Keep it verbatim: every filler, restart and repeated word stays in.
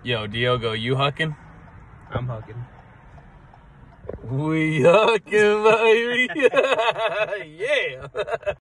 Yo, Diogo, you hucking? I'm hugging. We hucking, baby. Yeah.